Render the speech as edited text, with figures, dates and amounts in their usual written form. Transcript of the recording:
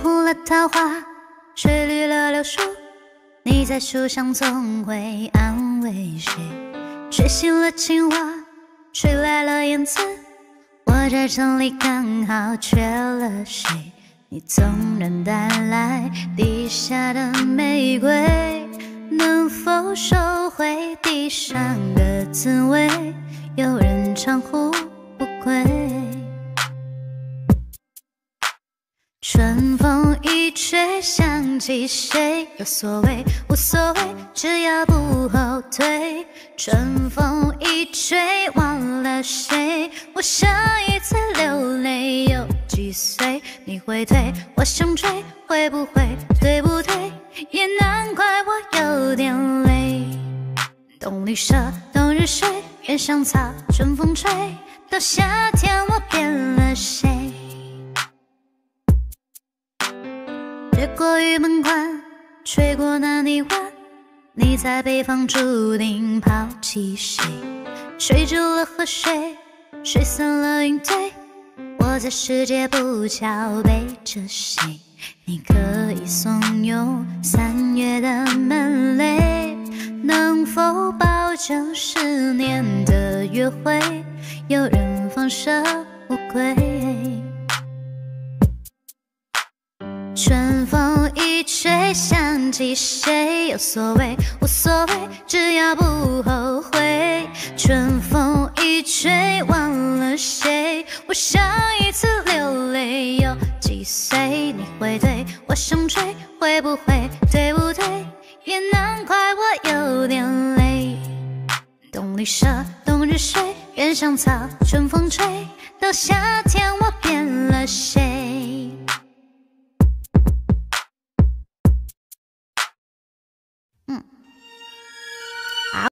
红了桃花，吹绿了柳树，你在树上总会安慰谁？吹醒了青蛙，吹来了燕子，我这城里刚好缺了谁？你纵然带来地下的玫瑰，能否收回地上的滋味？有人长呼不归。春风一吹，想起谁？有所谓，无所谓，只要不后退。春风一吹，忘了谁？我上一次流泪有几岁？你会退，我想追，会不会，对不对？也难怪我有点累。冬绿色，冬日睡，原上草，春风吹，到夏天我变了谁？越过玉门关，吹过那泥湾，你在北方注定抛弃谁？水住了河水，水散了云堆，我在世界不巧背着谁？你可以怂恿3月的门泪，能否保证10年的约会？有人放射无归。春风一吹，想起谁？有所谓，无所谓，只要不后悔。春风一吹，忘了谁？我上一次流泪有几岁？你会对，我想追，会不会，对不对？也难怪我有点累。冬绿色，冬日睡，原上草，春风吹，到夏天我变了谁？